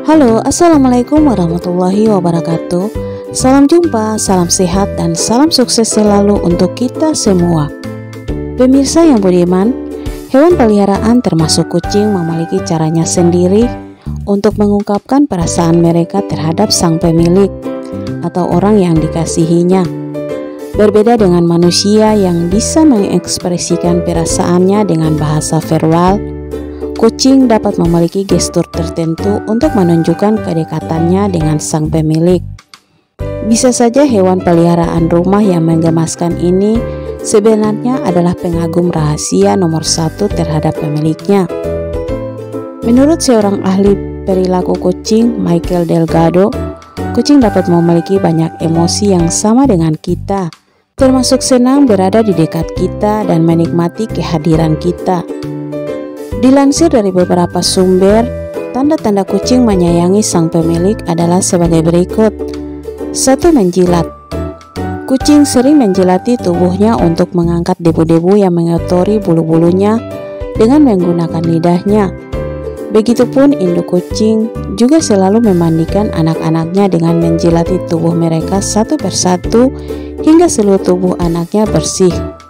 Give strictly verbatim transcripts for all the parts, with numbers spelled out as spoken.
Halo, assalamualaikum warahmatullahi wabarakatuh. Salam jumpa, salam sehat, dan salam sukses selalu untuk kita semua. Pemirsa yang budiman, hewan peliharaan termasuk kucing memiliki caranya sendiri untuk mengungkapkan perasaan mereka terhadap sang pemilik atau orang yang dikasihinya. Berbeda dengan manusia yang bisa mengekspresikan perasaannya dengan bahasa verbal, kucing dapat memiliki gestur tertentu untuk menunjukkan kedekatannya dengan sang pemilik. Bisa saja hewan peliharaan rumah yang menggemaskan ini sebenarnya adalah pengagum rahasia nomor satu terhadap pemiliknya. Menurut seorang ahli perilaku kucing, Michael Delgado, kucing dapat memiliki banyak emosi yang sama dengan kita, termasuk senang berada di dekat kita dan menikmati kehadiran kita. Dilansir dari beberapa sumber, tanda-tanda kucing menyayangi sang pemilik adalah sebagai berikut. Satu. Menjilat. Kucing sering menjilati tubuhnya untuk mengangkat debu-debu yang mengotori bulu-bulunya dengan menggunakan lidahnya. Begitupun induk kucing juga selalu memandikan anak-anaknya dengan menjilati tubuh mereka satu persatu hingga seluruh tubuh anaknya bersih.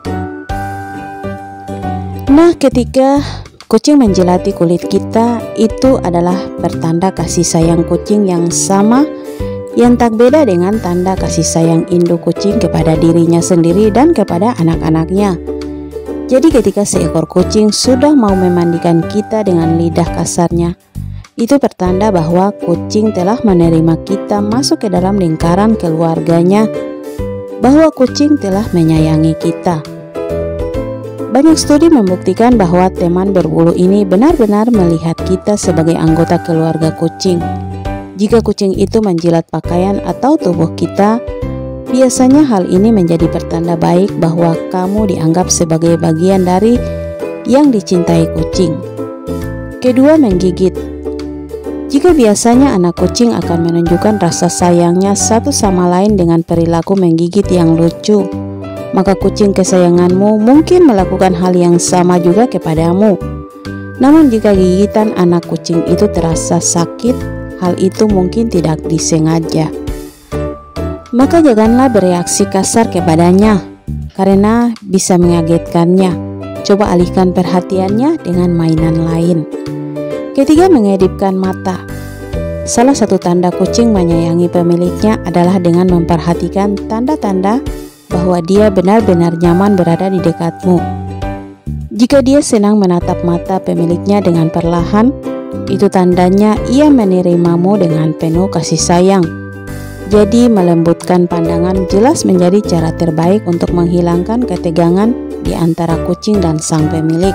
Nah, ketika kucing menjilati kulit kita, itu adalah pertanda kasih sayang kucing yang sama, yang tak beda dengan tanda kasih sayang induk kucing kepada dirinya sendiri dan kepada anak-anaknya. Jadi ketika seekor kucing sudah mau memandikan kita dengan lidah kasarnya, itu pertanda bahwa kucing telah menerima kita masuk ke dalam lingkaran keluarganya, bahwa kucing telah menyayangi kita. Banyak studi membuktikan bahwa teman berbulu ini benar-benar melihat kita sebagai anggota keluarga kucing. Jika kucing itu menjilat pakaian atau tubuh kita, biasanya hal ini menjadi pertanda baik bahwa kamu dianggap sebagai bagian dari yang dicintai kucing. Kedua, menggigit. Jika biasanya anak kucing akan menunjukkan rasa sayangnya satu sama lain dengan perilaku menggigit yang lucu, maka kucing kesayanganmu mungkin melakukan hal yang sama juga kepadamu. Namun jika gigitan anak kucing itu terasa sakit, hal itu mungkin tidak disengaja. Maka janganlah bereaksi kasar kepadanya, karena bisa mengagetkannya. Coba alihkan perhatiannya dengan mainan lain. Ketiga, mengedipkan mata. Salah satu tanda kucing menyayangi pemiliknya adalah dengan memperhatikan tanda-tanda bahwa dia benar-benar nyaman berada di dekatmu. Jika dia senang menatap mata pemiliknya dengan perlahan, itu tandanya ia menerimamu dengan penuh kasih sayang. Jadi melembutkan pandangan jelas menjadi cara terbaik untuk menghilangkan ketegangan di antara kucing dan sang pemilik.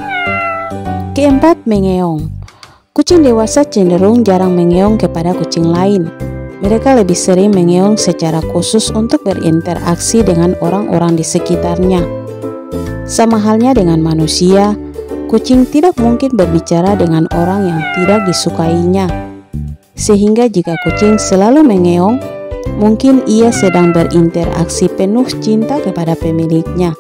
Keempat, mengeong. Kucing dewasa cenderung jarang mengeong kepada kucing lain. Mereka lebih sering mengeong secara khusus untuk berinteraksi dengan orang-orang di sekitarnya. Sama halnya dengan manusia, kucing tidak mungkin berbicara dengan orang yang tidak disukainya. Sehingga jika kucing selalu mengeong, mungkin ia sedang berinteraksi penuh cinta kepada pemiliknya.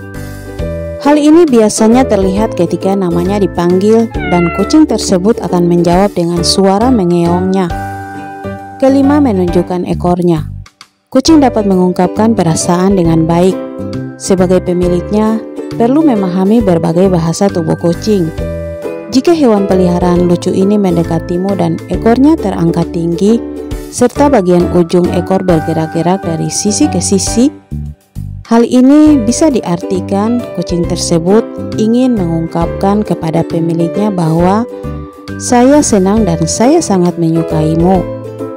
Hal ini biasanya terlihat ketika namanya dipanggil dan kucing tersebut akan menjawab dengan suara mengeongnya. Kelima, menunjukkan ekornya. Kucing dapat mengungkapkan perasaan dengan baik. Sebagai pemiliknya, perlu memahami berbagai bahasa tubuh kucing. Jika hewan peliharaan lucu ini mendekatimu dan ekornya terangkat tinggi, serta bagian ujung ekor bergerak-gerak dari sisi ke sisi, hal ini bisa diartikan kucing tersebut ingin mengungkapkan kepada pemiliknya bahwa saya senang dan saya sangat menyukaimu.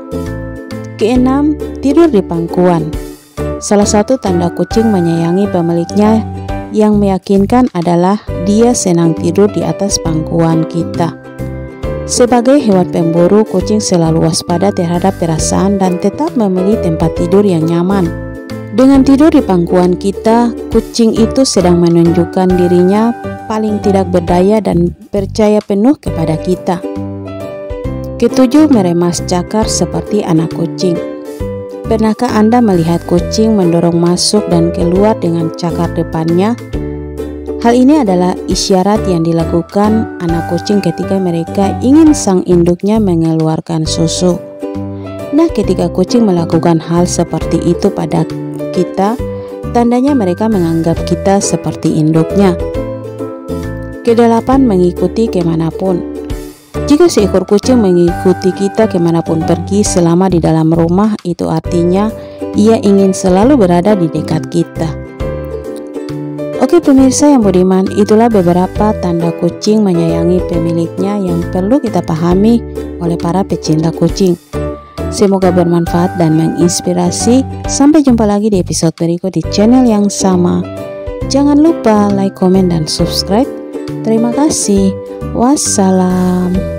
Keenam, tidur di pangkuan. Salah satu tanda kucing menyayangi pemiliknya yang meyakinkan adalah dia senang tidur di atas pangkuan kita. Sebagai hewan pemburu, kucing selalu waspada terhadap perasaan dan tetap memilih tempat tidur yang nyaman. Dengan tidur di pangkuan kita, kucing itu sedang menunjukkan dirinya paling tidak berdaya dan percaya penuh kepada kita. Ketujuh, meremas cakar seperti anak kucing. Pernahkah Anda melihat kucing mendorong masuk dan keluar dengan cakar depannya? Hal ini adalah isyarat yang dilakukan anak kucing ketika mereka ingin sang induknya mengeluarkan susu. Nah, ketika kucing melakukan hal seperti itu pada kita, tandanya mereka menganggap kita seperti induknya. Kedelapan, mengikuti kemanapun. Jika seekor kucing mengikuti kita kemanapun pergi selama di dalam rumah, itu artinya ia ingin selalu berada di dekat kita. Oke pemirsa yang budiman, itulah beberapa tanda kucing menyayangi pemiliknya yang perlu kita pahami oleh para pecinta kucing. Semoga bermanfaat dan menginspirasi. Sampai jumpa lagi di episode berikut di channel yang sama. Jangan lupa like, komen, dan subscribe. Terima kasih. Wassalam.